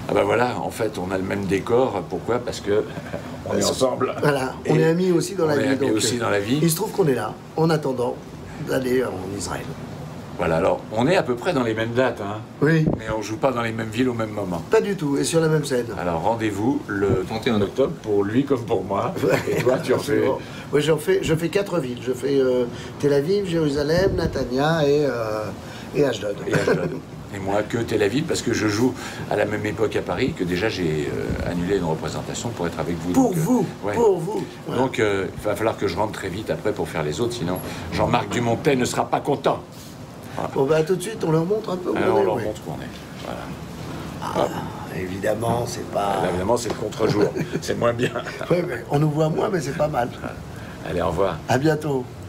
Ah bah voilà, en fait, on a le même décor. Pourquoi? Parce que on est ensemble. Voilà, on est amis aussi dans la vie. On est amis donc, aussi dans la vie. Il se trouve qu'on est là, en attendant d'aller en Israël. Voilà, alors, on est à peu près dans les mêmes dates, hein. Oui. Mais on joue pas dans les mêmes villes au même moment. Pas du tout, et sur la même scène. Alors, rendez-vous le 31 octobre pour lui comme pour moi. Et toi, tu en fais... Oui, je fais 4 villes. Je fais Tel Aviv, Jérusalem, Natania et Ashdod. Et Ashdod. Et moi, que Tel Aviv, parce que je joue à la même époque à Paris, que déjà j'ai annulé une représentation pour être avec vous. Pour donc, vous, ouais. pour vous. Voilà. Donc, il va falloir que je rentre très vite après pour faire les autres, sinon Jean-Marc Dumontet ne sera pas content. Voilà. Bon, bah, tout de suite, on leur montre un peu où Alors, on est. on leur montre où on est. Voilà. Évidemment, c'est pas... Là, évidemment, c'est le contre-jour. C'est moins bien. Ouais, mais on nous voit moins, mais c'est pas mal. Allez, au revoir. À bientôt.